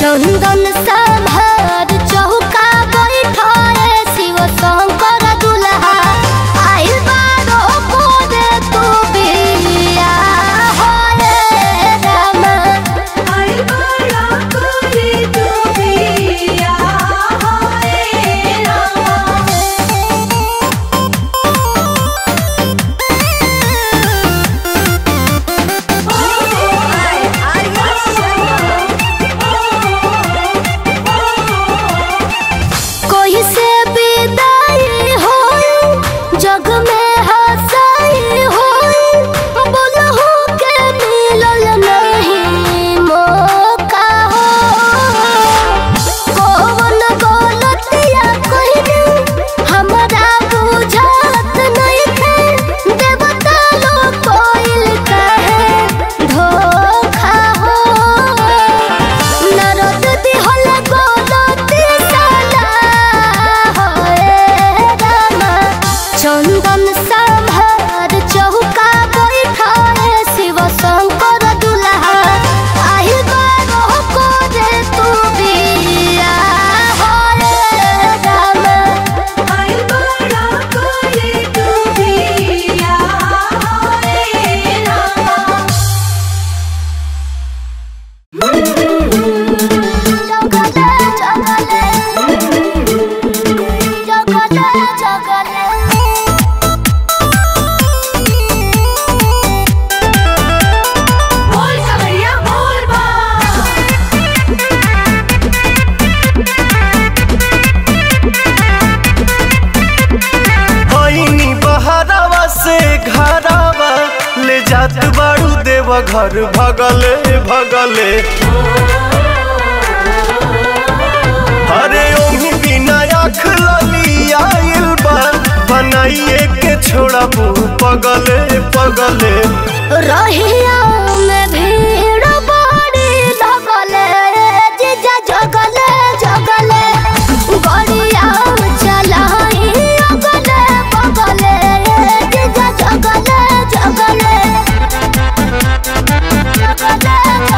चंदन संभार चौका बैठाए शिव शंकर दुल्हा आइल बारो कोरे तू बिया होए रामा आइल बारो कोरे तू बिया होए कोई से विदाई होई जग में हंसाई होई बोलहु के मिलल नहीं मौका हो कौन गलतिया कइनी हमरा बुझात नहीं थे देवता लोग कोइल कहे धोखा हो नरद दिहल गलती साला चंदन संभार चौका बैठाए शिव शंकर दुल्हा आइल बारो कोरे तू बिया होए रामा आइल बारो कोरे तू बिया होए रामा आईनी बहरावा से घरावा ले जात बाड़ू देव घर भगले भगले अरे ओही बिना आँख लली आइल बा बनाइए के छोड़ा पगले पगले रहिया में भीड़ बड़ी लगले जीजा जगले जगले गड़िया चलाई अगले बगले जीजा जगले जगले जगले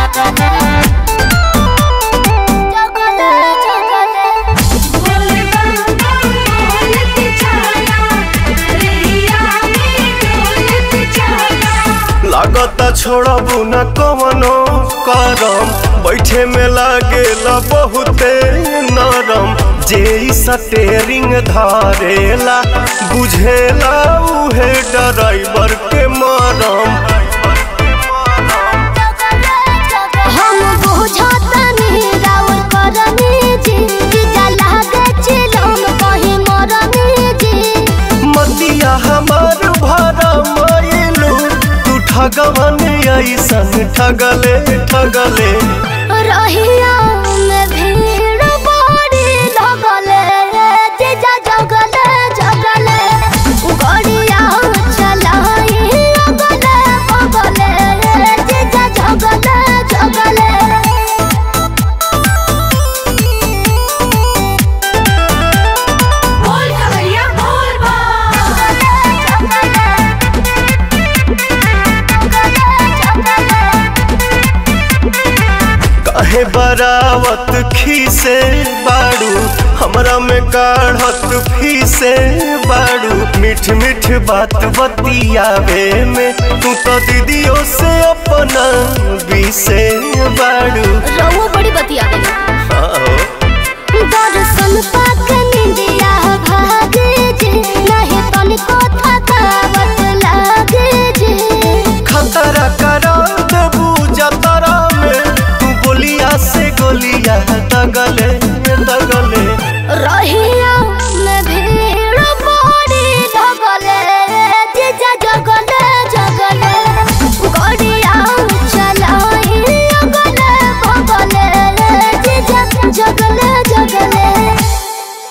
जगले बोले बाबा बोलते चला रहिया में बोलते चला लागता छोड़बू न कवनो करम बैठे में लागेला बहुते नरम जे स्टेरिंग धारेला बुझेला उहे ड्राइवर के मरम हम बुझतनी राउर करनी जी जीजा लागे चिलम कहीं मरनी जी मतिया हमार भरा मायलू तू ठगवन ऐसन ठगले ठगले रहिया में भीड़ बड़ी लगले जीजा जगले जगले गड़िया चलाई अगले बगले जीजा जगले जगले बोल कवैया बोल बा काहे बरावत खीसे बाड़ू हमरा में काढ़त फीसे बाड़ू मीठ मीठ बात बतियावे में तू तो दीदियों से अपना बीसे बाड़ू रहुआ बड़ी बतियावे हाँ दर्शन पाके निंदिया भागे जे नहीं तनिको थकावट लागे जे खतरा करा देबू जतरा में तू बोलिया से गोलिया दगले दगले रहिया में भीड़ बड़ी लगले जीजा जगले जगले गड़िया चलाई अगले बगले जीजा जगले जगले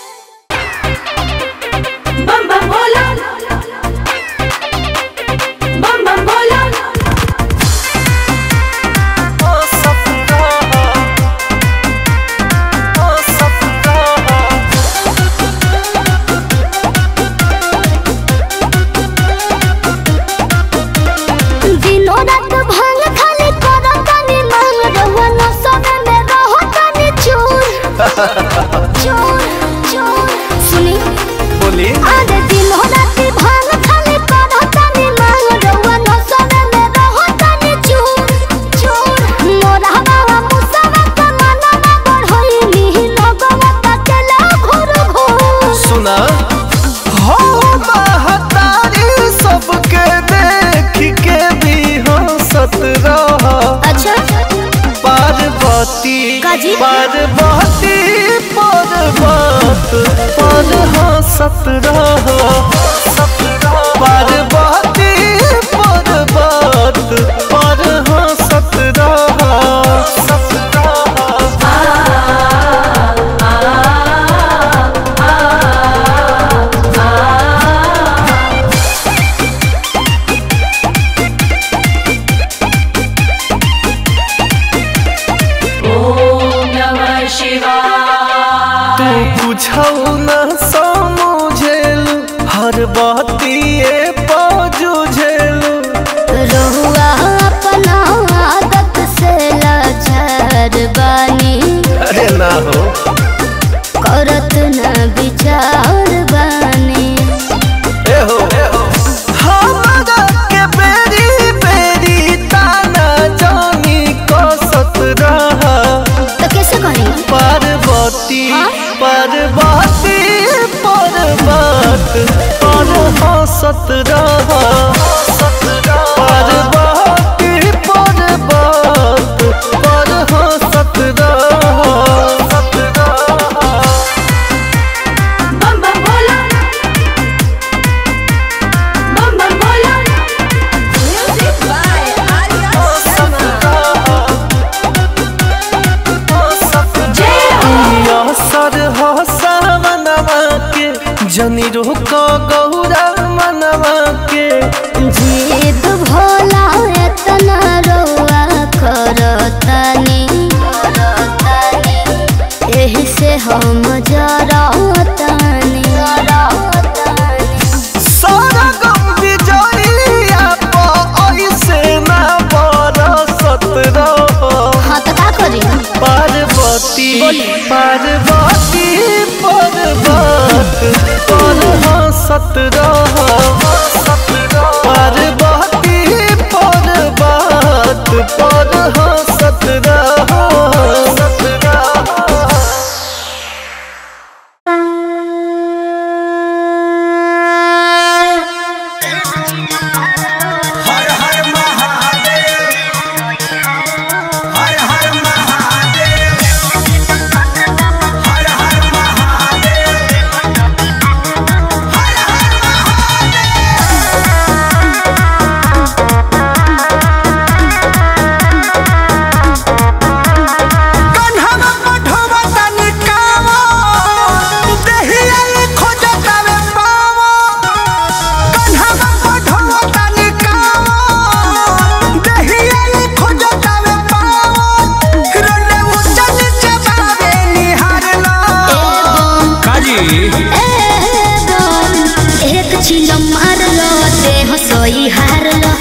कुछ न समझेलू हर बतिए पजुझेलू रहुआ अपना आदत से लाचार बानी अरे ना हो करत न विचार बानी ए हो हमरा के बेरी बेरी ताना जानी कसत रहा तो कैसे करी पार्वती पार्वती पर्वत पर हंसत रहा पार्वती पर्वत पर हंसत रहा बम बम बोला म्यूजिक बाय आर्या सर हसा मनवा के जनी रोक गौरा मनवा के जीद भोला एतना रहुआ करतानी एही से हम जरतानी सारा गम बिजलिया ऐसे ना बरसत रहो हाँ तो का करी पार्वती पार्वती पर्वत पर हंसत रहो पार्वती पर्वत पर हंसत रहो हर हर महादेव हर हर महादेव हर हर महादेव हर हर कन्हवा पठवा तनी कावा देहिया खोजतावे पावा कन्हवा पठवा तनी कावा देहिया खोजतावे पावा रोने ऊंचा नीचे बावे निहारला काजी एक चिलो मारलो देह सोई हारलो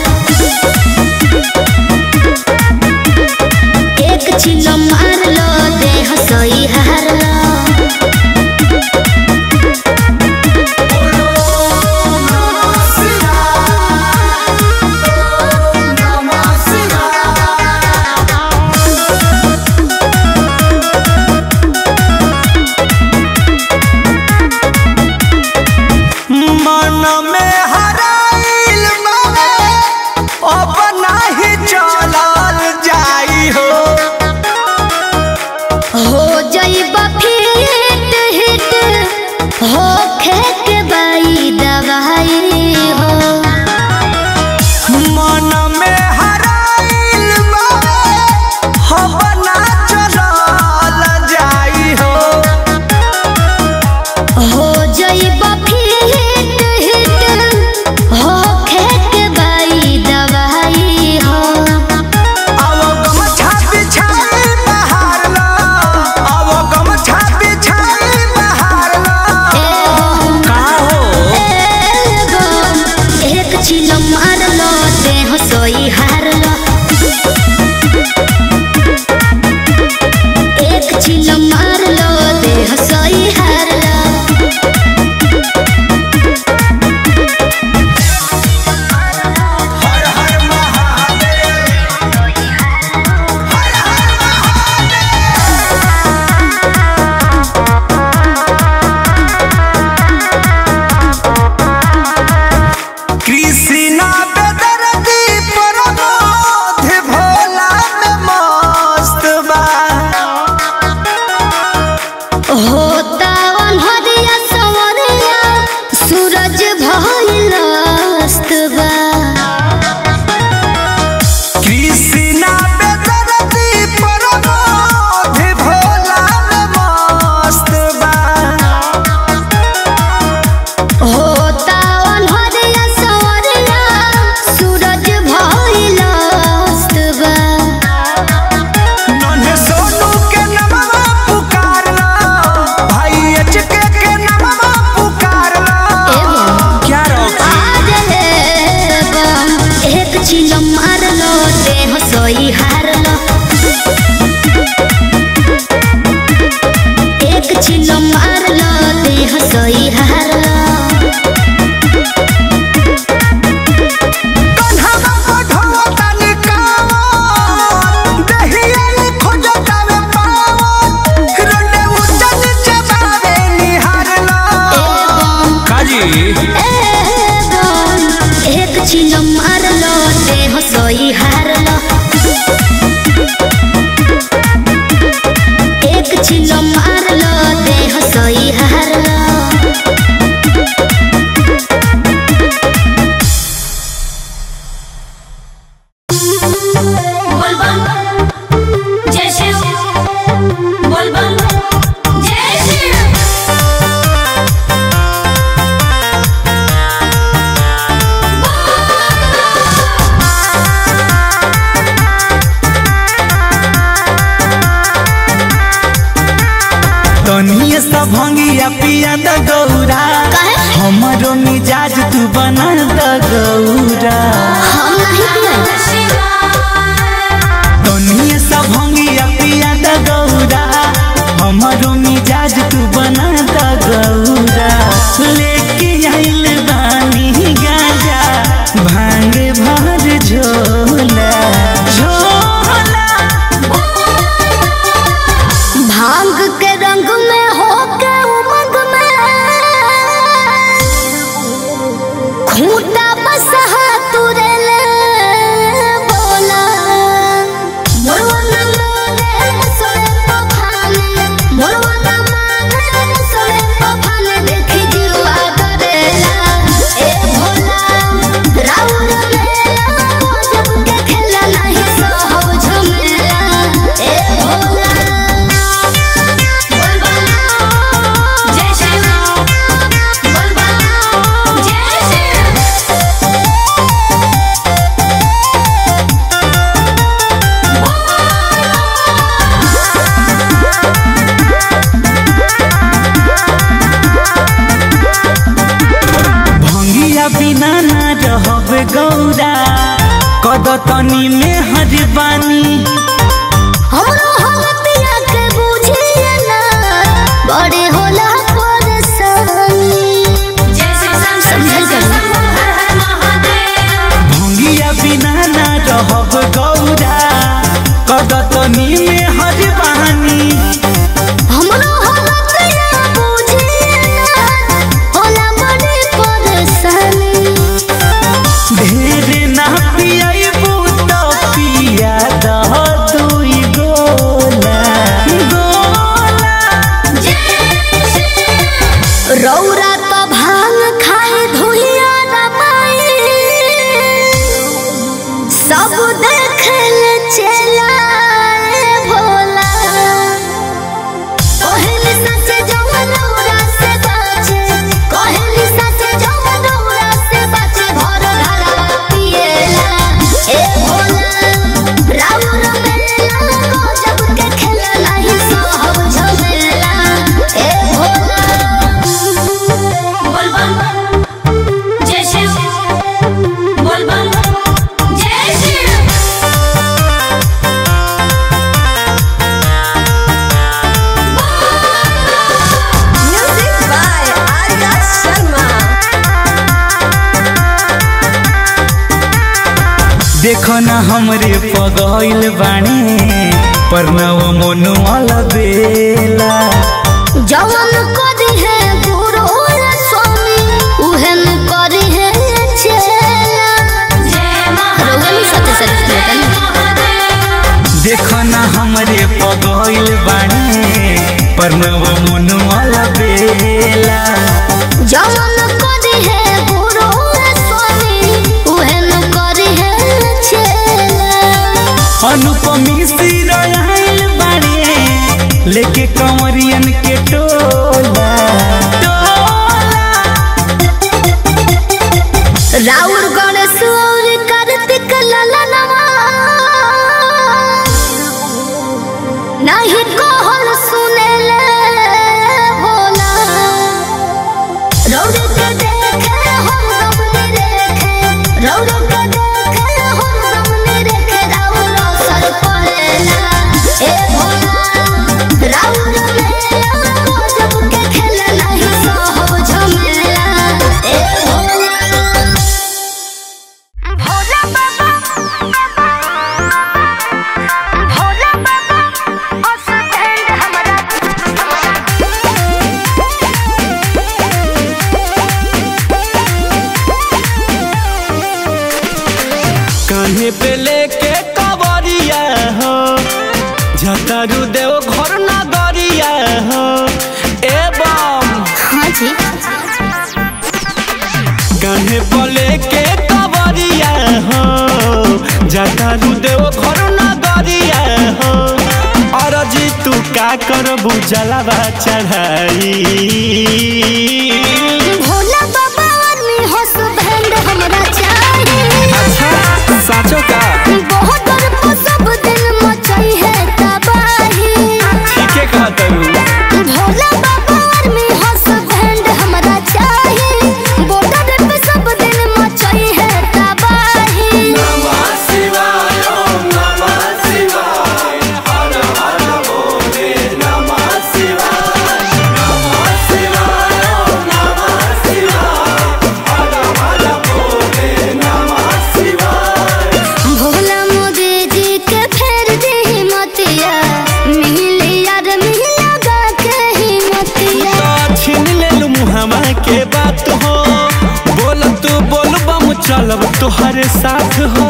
एक चिलो मारलो देह सोई हारलो मन में हराइल बावे अब नाही चलल जाई हो हो जाइबा सब भंगिया पिया द गौरा हमारो मिजाज तू बना द गौरा हम नहीं पिए दुनिया सब भंगिया पिया द गौरा हमारो मिजाज तू बना द गौरा लेके आइल बानी गाजा भांग भर झोला झोला भांग के रंग में होके उमंग में खूंटा बसहा तुरे ले बोला मोरवना माने सोए पखाने मोरवना माने सोए पखाने देखी जीवा करेला ए भोला राउर मेला जब के खेला नहीं सहब झमेला ए भोला बिना ना रहब गौरा कदतनी में हरबानी हमरो हलतिया के बुझिए ना बड़े होला परेशानी समझल भंगिया बिना ना रहब गौरा कदतनी में हरबानी हमरो हलतिया बुझिए ना होला बड़े परेशानी ढेर ना पियाबू तो पिया दह दुई गोला गोला रौरा तो भांग खाए धुइया रमाई सब देखल चला भोला कहली सच जवन रौरा से बाचे कहली सच जवन रौरा से बाचे घर घरा पिएला ए भोला राउर मेला जब के खेला नहीं सहब झमेला ए भोला बोल बम जय शिव बोल बम जय Shiv Music by Arya Sharma. देखो ना हमरे पगइल बानी परनव मोनु अलबेला जवन करी है गुरु स्वामी उहन करी है चेला रोगन सत्य सत्य देखो ना हमरे पगइल बानी परनव मोनु अलबेला जवन करी है गुरु स्वामी उहन करी है चेला अनुपमी सिर आइल बानी लेके कंवरियन के टोला राउर गणेश और कार्तिक ललनवा नहीं कहल सुनेले भोला रौर के देखे हम गमनी रेखे रौर के देखे हम गमनी रेखे राउर असर पड़ेला ए भोला राउर मेला जब के खेला नहीं सहब झमेला ए भोला भोला बाबा भोला बाबा उस बैंड हमरा कान्हे पे लेके कवरिया हो झतारू देव घर नगरिया हो एवं हाँ जी कान्हे पे लेके कवरिया हो झतारू देव घर नगरिया हो और जी तू का करबू जलावा चढ़ाई भोला बाबा और हंस बैंड हमरा चाहिए अच्छा साचो का बहुत डर को सब दिन मचाई है तबाही ठीक है कहता हूँ भोला बाबा चलब तोहरे साथ हो।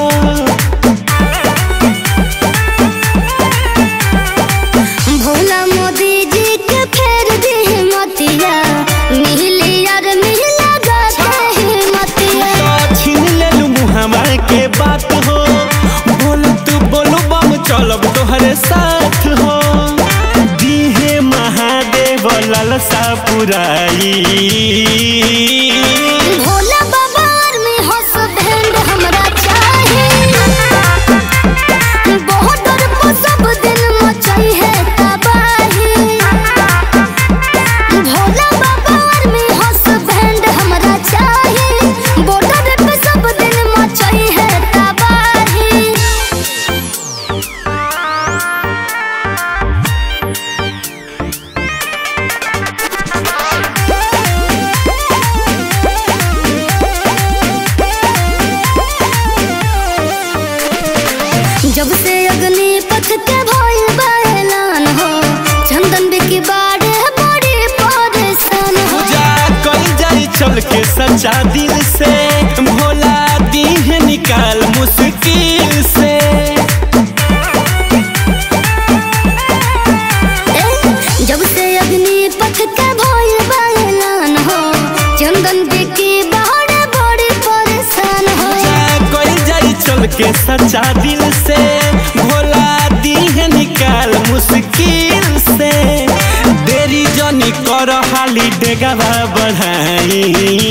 भोला मोदी जी के फेर दी मतिया मिली यार मिला गाते मतिया तो छीन लेलू मुहावा के बात हो। बोल तू बोलो बम चलब तोहरे साथ हो। दीहे महादेव लालसा पुराई। भोला बाबा में हंस बैंड हमरा चाहे। बहुत डर को सब दिन मचाई है तबाही। भोला बाबा में हंस बैंड हमरा चाहे। बॉर्डर पे सब दिन मचाई है तबाही। जब से अग्नि पथ के भइल बा ऐलान हो। चंदन बिकी बाड़े बड़ी परेशान हो। पूजा कल जाई चल के सच्चा दिल से। भोला दीहे निकाल मुश्किल से। जब से अग्नि पथ के भइल बा ऐलान हो। चंदन बिकी बाड़े बड़ी परेशान हो। कोई जाई चल के सच्चा दिल से। भोला दीहे निकाल मुश्किल से। देरी जनी कर हाली डेगावा बढ़ाई।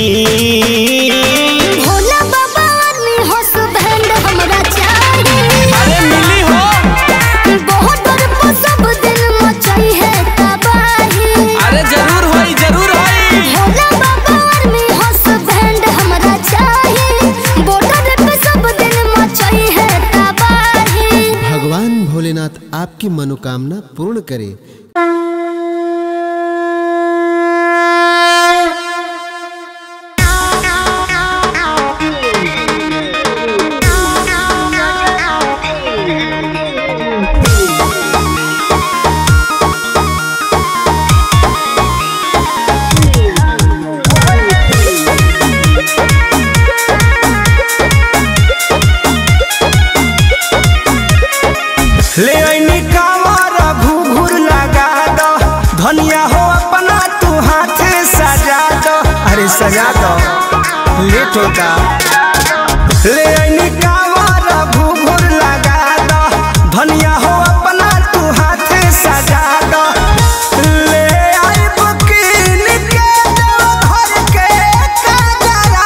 भोला बाबा में हंस बैंड हमरा चाहे। अरे मिली हो। बहुत डर को सब दिन मचाई है तबाही। अरे जरूर होई जरूर होई। भोला बाबा में हंस बैंड हमरा चाहे। बॉर्डर पे सब दिन मचाई है तबाही। भगवान भोलेनाथ आपकी मनोकामना पूर्ण करे। ले आईनी कांवर घूघूर लगा दो। धनिया हो अपना तू हाथे सजा दो। अरे सजा दो लेट होता। ले आईनी कांवर घूघूर लगा दो। धनिया हो अपना तू हाथे सजा दो। ले आई बुकीन के घर के काजरा।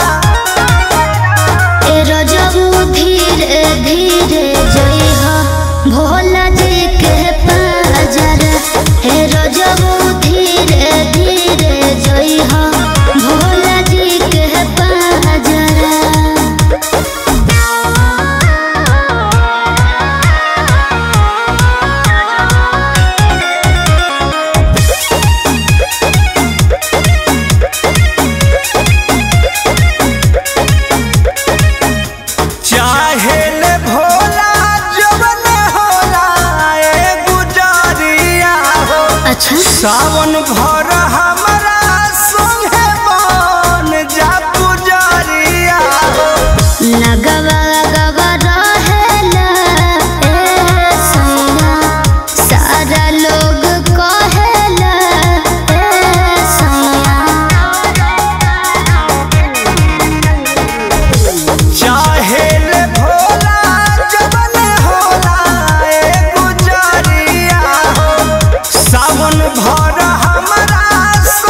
ए रजबू धीरे धीरे जइहा भोला जी के पाजर। हे रजबू धीरे धीरे जइहा भोला जी के पाजर। चाहे ले भोला जवन होला ए गुजरिया हो। अच्छा सावन भर हमरा संगे बन जा पुजरिया हो। लगवा गवा रहेला ए सैया। सारा लोग कहेला ए सैया। चाहे ले भोला जवन होला ए गुजरिया हो। सावन भर हमरा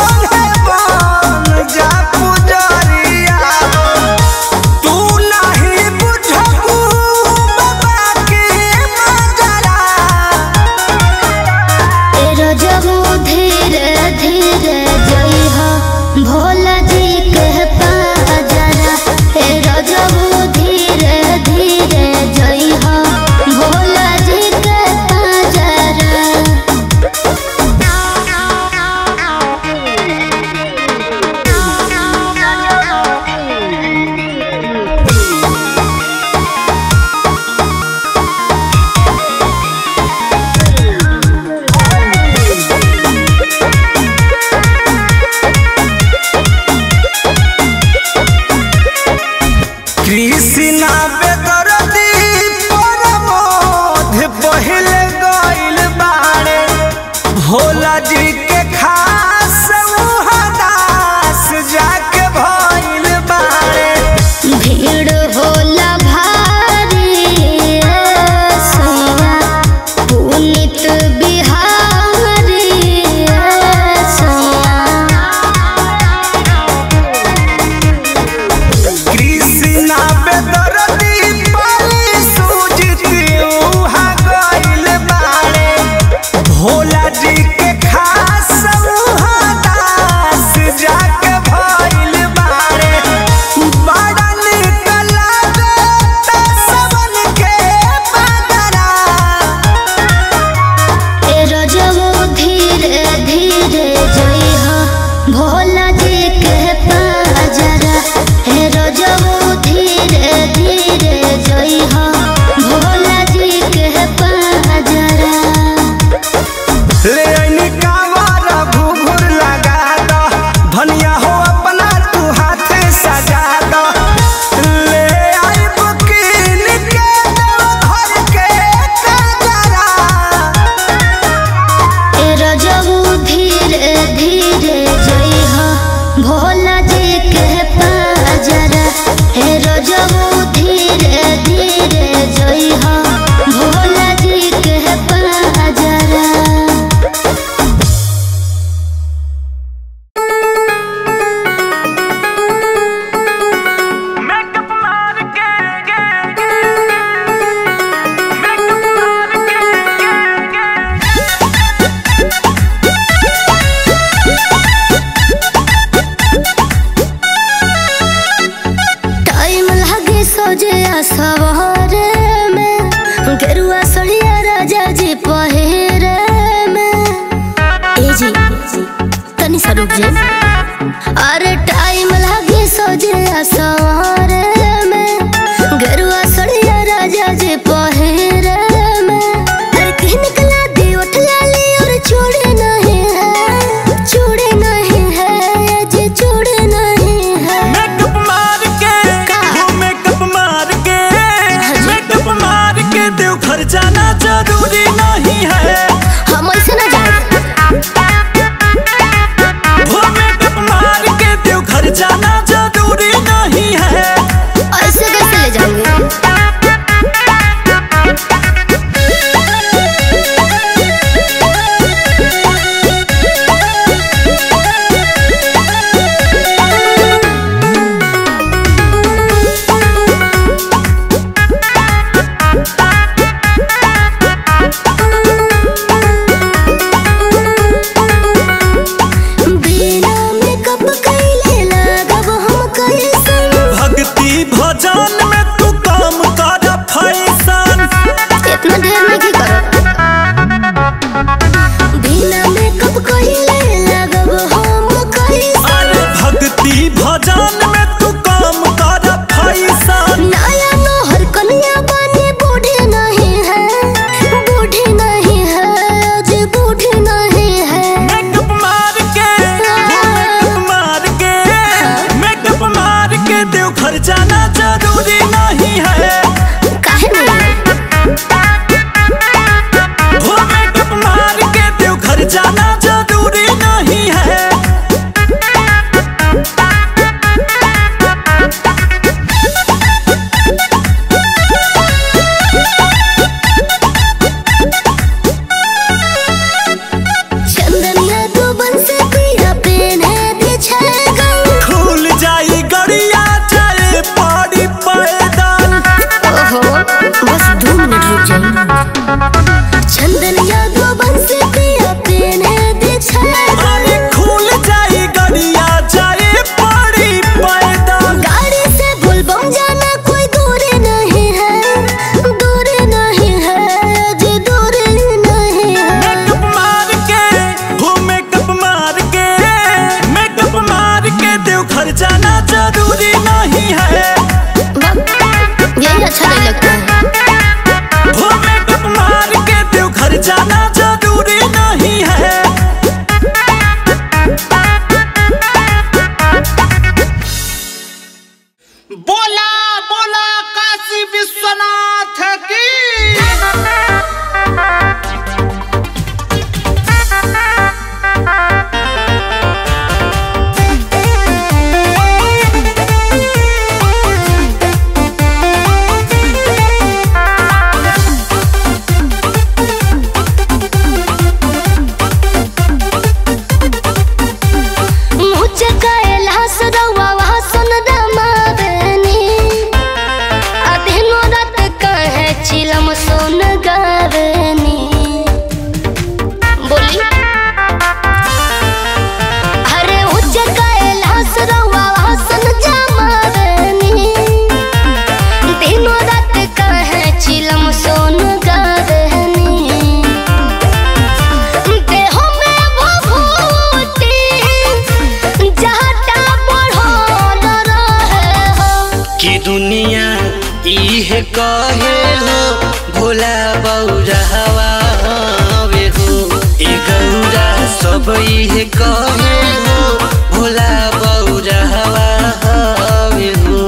रुक जाए। अरे टाइम लगे सजे सवारे में, गरुआ सड़िया राजा जी पहिरे में। अरे कहीं निकला दी उठ लाली और छोड़े नहीं है, छोड़े नहीं है जी, छोड़े नहीं है। मेकअप मार के वो मेकअप मार के मेकअप मार के देव घर जाना जरूरी नहीं है। हम ऐसे ना जाए, वो मेकअप मार के देव घर जाना जरूरी नहीं है। ऐसे कैसे ले जाएंगे? बिना मेकअप कइले लागब हम कैसन? भक्ति भजन में तू काम कर फैशन। इतना देर में की करो? बिना मेकअप कइले लागब हम कैसन? अरे भक्ति भजन में तू काम कर फैशन। नया नौहर कन्या बने बूढ़े नहीं है, बूढ़े नहीं है जी, बूढ़े नहीं है। मेकअप मार के मेकअप मार के मेकअप मार के देव घर जाना जरूरी नहीं है। काहे नहीं? वो मेकअप मार के देव घर जाना जरूरी नहीं है। चंदनिया तो बन से पिया पेने दे छेगा। खुल जाई गड़िया जाए पड़ी पैदल। ओहो, बस 2 मिनट रुक जाइए। चंदनिया तो बन से पिया पेने दे छेगा। अरे खुल जाई गड़िया जाए पड़ी पैदल। गाड़ी से बुलबम जाना कोई दूरी नहीं है, दूरी नहीं है जी, दूरी नहीं है। मेकअप मार के वो मेकअप मार के मेकअप मार के देव घर जाना जरूरी नहीं है। यही अच्छा नहीं लगता है। वो मेकअप मार के देव घर जाना जरूरी नहीं है। बोला बोला काशी विश्वनाथ की। मुझे कैलाश रवा वहाँ सुन रमावनी, अधीनो रात कहे चिलम सुन गावनी। बोली अरे मुझे कैलाश रवा वहाँ सुन जमावनी, दिनो रात कहे चिलम सुन गावनी। देहो में भभूति जहटा बढ़ल रहे हो। कि दुनिया इहे कहे हो भोला बौरहवा हवे हो। ए गौरा सब इहे कहे हो भोला बौरहवा हवे हो।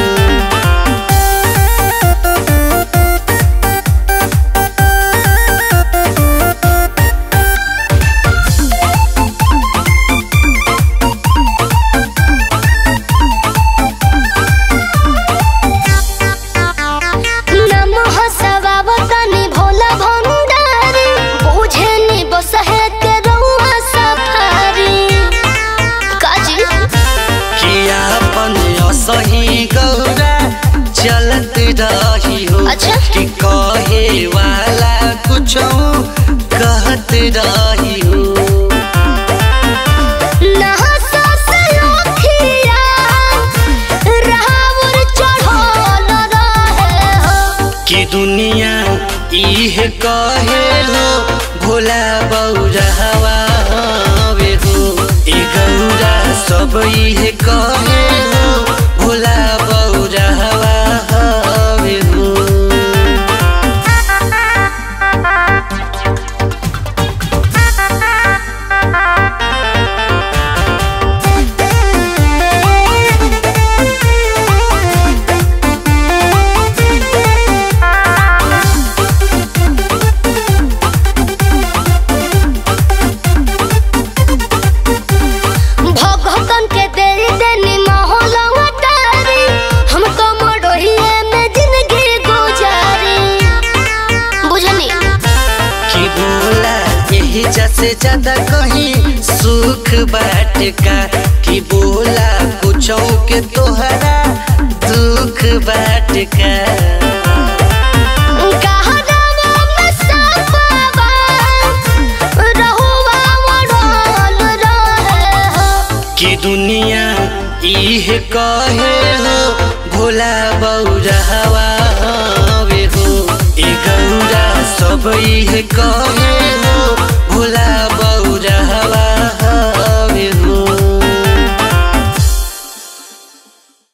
नमः सवावतनि भोला भंडारी, बुझे नि बसहे के रउआ सफारी। काजी किया अपन असही गौरा चलत रही हो। अच्छा। कि कहे वाला कुछ कहत रही हो। नहा सास लोखिया राहुर चढ़ल रहे हो। कि दुनिया इहे कहे हो भोला बौरहवा हवे हो। ए बोला यही जैसे ज्यादा कहीं सुख बाट का कि बोला कुछ के तोहरा दुख बाट का कि दुनिया इहे कहे हो भोला बौरा हवा वे हो ए गौरा सब इहे कहे